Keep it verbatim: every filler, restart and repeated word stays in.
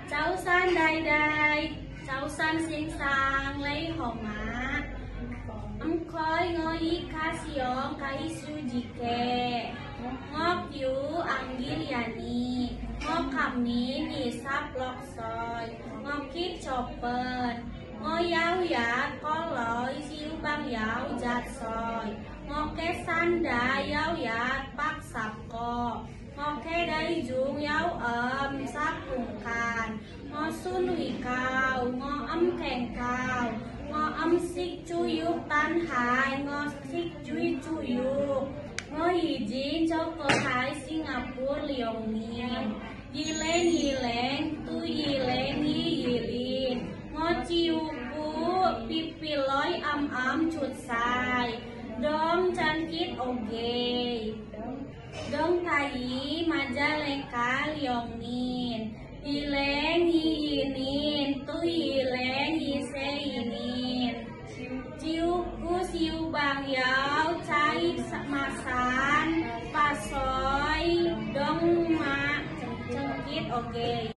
cháu san đây đây cháu san xinh sang lấy hồng má âm khói ngồi ít khá xiong khá ít su jike ngọc yu anggiliani ngọc khẩm ní ní sắp lọc soi ngọc kít chọc bờn ngồi giáo giá có lỗi siêu băng giáo giặt soi ngọc kết san đá giáo giá bắt sập co ngọc kết đây dung giáo ấm sắp cùng khàn ngọc xuân hủy cao ngọc âm kèn cao ngọc âm xích chu yuk tan hài ngọc xích chui chu yuk ngọc hì dín cho cơ thái Singapore liồng niên yi lên yi lên tu yi lên yi yi lin ngọc chiu cú pipi lối âm ấm chuột sai dong chan kit oge dong tai majalengka liong nin yi lên yi yi nin tu yi lên yi se yi nin chiu cú siu bang yao chai masan pasoi dong ma chan kit oge